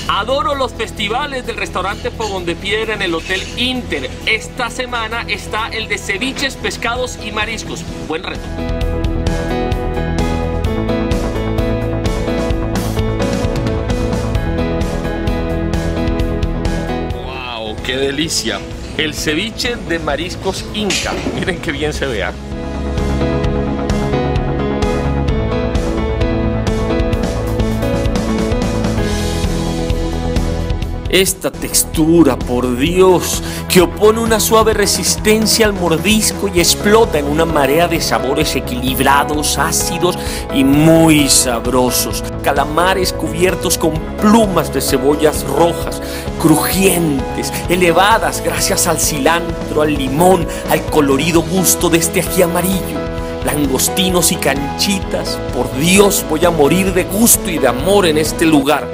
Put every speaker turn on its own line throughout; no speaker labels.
Adoro los festivales del restaurante Fogón de Piedra en el Hotel Inter. Esta semana está el de ceviches, pescados y mariscos. Buen reto. ¡Wow! ¡Qué delicia! El ceviche de mariscos Inca. Miren qué bien se vea. Esta textura, por Dios, que opone una suave resistencia al mordisco y explota en una marea de sabores equilibrados, ácidos y muy sabrosos. Calamares cubiertos con plumas de cebollas rojas, crujientes, elevadas gracias al cilantro, al limón, al colorido gusto de este ají amarillo. Langostinos y canchitas, por Dios, voy a morir de gusto y de amor en este lugar.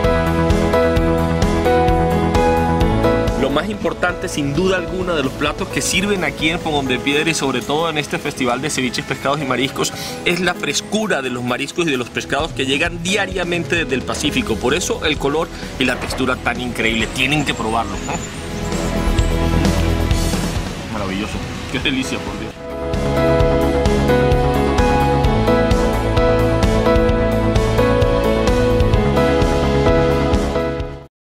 Lo más importante, sin duda alguna, de los platos que sirven aquí en Fogón de Piedra y sobre todo en este festival de ceviches, pescados y mariscos, es la frescura de los mariscos y de los pescados que llegan diariamente desde el Pacífico. Por eso el color y la textura tan increíble. Tienen que probarlo, ¿no? Maravilloso. Qué delicia, por